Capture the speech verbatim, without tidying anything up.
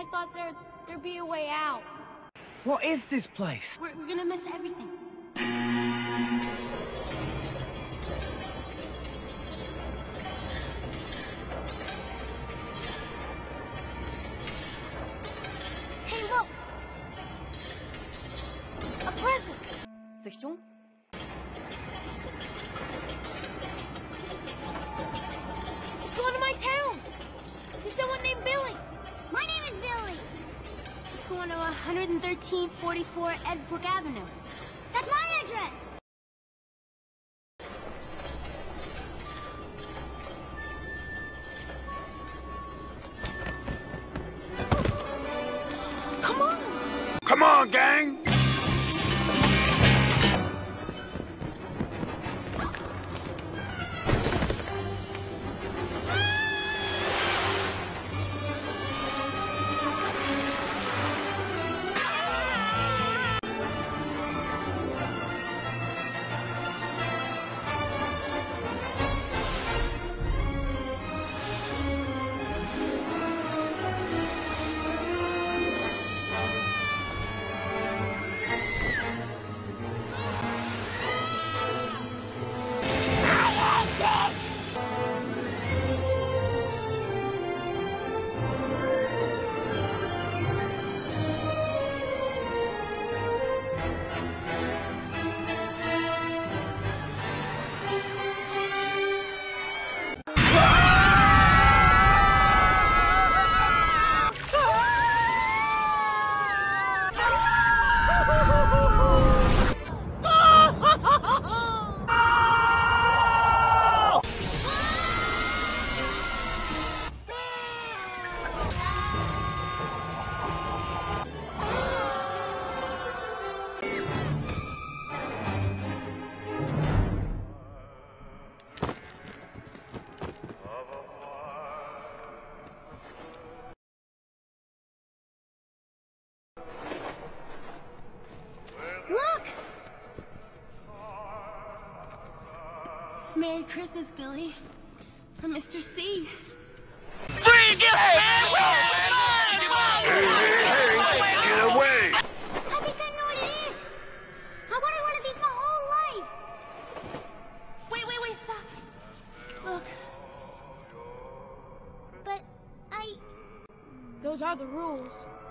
I thought there, there'd be a way out. What is this place? We're, we're gonna miss everything. Hey, look! A present! Sichtung? It's going to my town! To someone named Billy! My name is Billy! It's going to one thirteen forty-four Edbrook Avenue. That's my address! Come on! Come on, gang! Look! It's Merry Christmas, Billy. From Mister C. Free gifts, man! Get away! I think I know what it is! I wanted one of these my whole life! Wait, wait, wait, stop! Look. But I... Those are the rules.